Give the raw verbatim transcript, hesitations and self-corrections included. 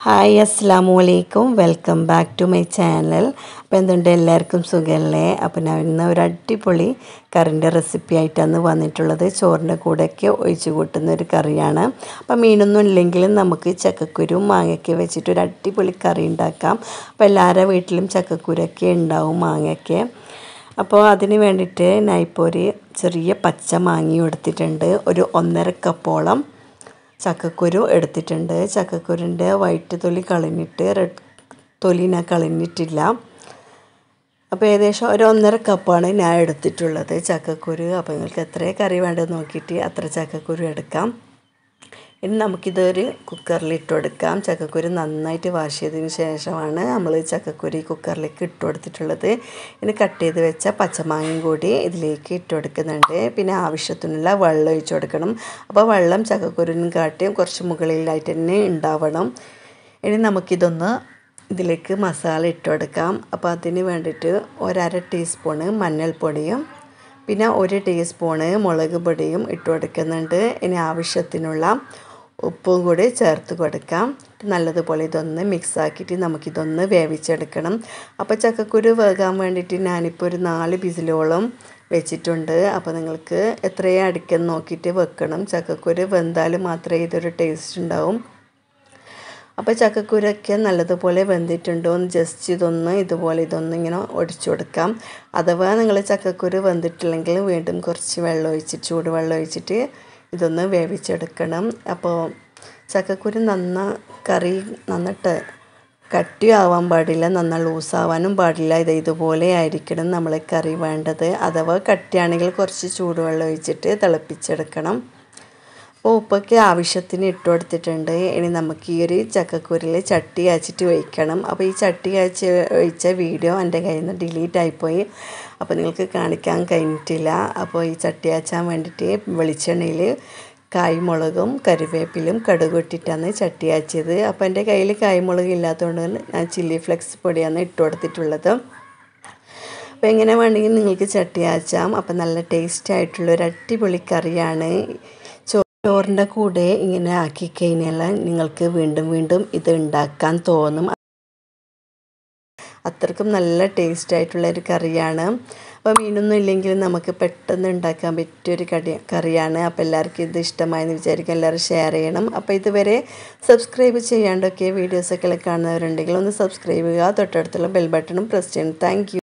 Hi അസ്സലാമു അലൈക്കും welcome back to my channel. അപ്പോൾ എന്തുണ്ട്, എല്ലാവർക്കും സുഖമല്ലേ? അപ്പോൾ ഞാൻ ഇന്ന് ഒരു അടിപൊളി കറിൻ്റെ റെസിപ്പി ആയിട്ടാണ് വന്നിട്ടുള്ളത്. ചോറിൻ്റെ കൂടെയൊക്കെ ഒഴിച്ച് കൂട്ടുന്ന ഒരു കറിയാണ്. അപ്പോൾ മീനൊന്നും ഇല്ലെങ്കിലും നമുക്ക് ചക്കക്കുരും മാങ്ങയൊക്കെ വെച്ചിട്ട് ഒരു അടിപൊളി കറി ഉണ്ടാക്കാം. അപ്പോൾ എല്ലാവരുടെ വീട്ടിലും ചക്കക്കുരൊക്കെ ഉണ്ടാവും, മാങ്ങയൊക്കെ. അപ്പോൾ അതിന് വേണ്ടിയിട്ട് ഞാൻ ഇപ്പോൾ ഒരു ചെറിയ പച്ച മാങ്ങയും എടുത്തിട്ടുണ്ട്. ഒരു ഒന്നര കപ്പോളം ചക്കക്കുരു എടുത്തിട്ടുണ്ട്. ചക്കക്കുരുൻ്റെ വൈറ്റ് തൊലി കളഞ്ഞിട്ട് റെഡ് തൊലി ഞാൻ കളഞ്ഞിട്ടില്ല. അപ്പോൾ ഏകദേശം ഒരു ഒന്നര കപ്പാണ് ഞാൻ എടുത്തിട്ടുള്ളത് ചക്കക്കുരു. അപ്പോൾ നിങ്ങൾക്ക് എത്ര കറി വേണ്ടത് നോക്കിയിട്ട് അത്ര ചക്കക്കുരു എടുക്കാം. ഇനി നമുക്കിതൊരു കുക്കറിൽ ഇട്ട് കൊടുക്കാം. ചക്കക്കുരു നന്നായിട്ട് വാഷ് ചെയ്തതിന് ശേഷമാണ് നമ്മൾ ചക്കക്കുരു കുക്കറിലേക്ക് ഇട്ട് കൊടുത്തിട്ടുള്ളത്. ഇനി കട്ട് ചെയ്ത് വെച്ച പച്ചമാങ്ങയും കൂടി ഇതിലേക്ക് ഇട്ട് കൊടുക്കുന്നുണ്ട്. പിന്നെ ആവശ്യത്തിനുള്ള വെള്ളം ഒഴിച്ച് കൊടുക്കണം. അപ്പോൾ വെള്ളം ചക്കക്കുരുവിനും കാട്ടിയും കുറച്ച് മുകളിലായിട്ട് തന്നെ ഉണ്ടാവണം. ഇനി നമുക്കിതൊന്ന് ഇതിലേക്ക് മസാല ഇട്ട് കൊടുക്കാം. അപ്പോൾ അതിന് വേണ്ടിയിട്ട് ഒരര ടീസ്പൂണ് മഞ്ഞൾപ്പൊടിയും പിന്നെ ഒരു ടീസ്പൂണ് മുളക് പൊടിയും ഇട്ട് കൊടുക്കുന്നുണ്ട്. ഇനി ആവശ്യത്തിനുള്ള ഉപ്പും കൂടി ചേർത്ത് കൊടുക്കാം. നല്ലതുപോലെ ഇതൊന്ന് മിക്സ് ആക്കിയിട്ട് നമുക്കിതൊന്ന് വേവിച്ചെടുക്കണം. അപ്പോൾ ചക്കക്കുരു വേകാൻ വേണ്ടിയിട്ട് ഞാനിപ്പോൾ ഒരു നാല് വിസിലോളം വെച്ചിട്ടുണ്ട്. അപ്പോൾ നിങ്ങൾക്ക് എത്രയും അടിക്കാൻ നോക്കിയിട്ട് വെക്കണം. ചക്കക്കുരു വെന്താൽ മാത്രമേ ഇതൊരു ടേസ്റ്റ് ഉണ്ടാവും. അപ്പോൾ ചക്കക്കുരൊക്കെ നല്ലതുപോലെ വെന്തിട്ടുണ്ടോ എന്ന് ജസ്റ്റ് ഇതൊന്ന് ഇതുപോലെ ഇതൊന്ന് ഇങ്ങനെ ഒടിച്ചു കൊടുക്കാം. അഥവാ നിങ്ങൾ ചക്കക്കുരു വെന്തിട്ടില്ലെങ്കിൽ വീണ്ടും കുറച്ച് വെള്ളം ഒഴിച്ചിട്ട് ചൂടുവെള്ളം ഒഴിച്ചിട്ട് ഇതൊന്ന് വേവിച്ചെടുക്കണം. അപ്പോൾ ചക്കക്കുരു നന്ന കറി നന്നിട്ട് കട്ടിയാവാൻ പാടില്ല, നന്ന ലൂസാവാനും പാടില്ല. ഇത് ഇതുപോലെ ആയിരിക്കണം നമ്മൾ കറി വേണ്ടത്. അഥവാ കട്ടിയാണെങ്കിൽ കുറച്ച് ചൂടുവെള്ളം ഒഴിച്ചിട്ട് തിളപ്പിച്ചെടുക്കണം. അപ്പോൾ ഉപ്പൊക്കെ ആവശ്യത്തിന് ഇട്ട് കൊടുത്തിട്ടുണ്ട്. ഇനി നമുക്ക് ഈ ഒരു ചക്കക്കുരിൽ ചട്ടി കാച്ചിട്ട് ഒഴിക്കണം. അപ്പോൾ ഈ ചട്ടി കാച്ചി ഒഴിച്ച വീഡിയോ എൻ്റെ കയ്യിൽ നിന്ന് ഡിലീറ്റ് ആയിപ്പോയി. അപ്പോൾ നിങ്ങൾക്ക് കാണിക്കാൻ കഴിഞ്ഞിട്ടില്ല. അപ്പോൾ ഈ ചട്ടി കാച്ചാൻ വേണ്ടിയിട്ട് വെളിച്ചെണ്ണയിൽ കായ്മുളകും കറിവേപ്പിലും കടുക് ഇട്ടിട്ടാണ് ചട്ടി കാച്ചിയത്. അപ്പോൾ എൻ്റെ കയ്യിൽ കായ്മുളക് ഇല്ലാത്തതുകൊണ്ട് ഞാൻ ചില്ലി ഫ്ലെക്സ് പൊടിയാണ് ഇട്ട് കൊടുത്തിട്ടുള്ളത്. അപ്പോൾ എങ്ങനെ വേണമെങ്കിൽ നിങ്ങൾക്ക് ചട്ടി കാച്ചാം. അപ്പോൾ നല്ല ടേസ്റ്റ് ആയിട്ടുള്ളൊരു അടിപൊളി കറിയാണ്. ചോറിൻ്റെ കൂടെ ഇങ്ങനെ ആക്കി കഴിഞ്ഞാൽ നിങ്ങൾക്ക് വീണ്ടും വീണ്ടും ഇത് ഉണ്ടാക്കാൻ തോന്നും. അത്രക്കും നല്ല ടേസ്റ്റ് ആയിട്ടുള്ളൊരു കറിയാണ്. അപ്പോൾ മീനൊന്നും ഇല്ലെങ്കിലും നമുക്ക് പെട്ടെന്ന് ഉണ്ടാക്കാൻ പറ്റിയൊരു കടി കറിയാണ്. അപ്പോൾ എല്ലാവർക്കും ഇത് ഇഷ്ടമായെന്ന് വിചാരിക്കും. എല്ലാവരും ഷെയർ ചെയ്യണം. അപ്പോൾ ഇതുവരെ സബ്സ്ക്രൈബ് ചെയ്യാണ്ടൊക്കെ വീഡിയോസൊക്കെ കാണുന്നവരുണ്ടെങ്കിൽ ഒന്ന് സബ്സ്ക്രൈബ് ചെയ്യുക. തൊട്ടടുത്തുള്ള ബെൽ ബട്ടണും പ്രസ് ചെയ്യണം. Thank U.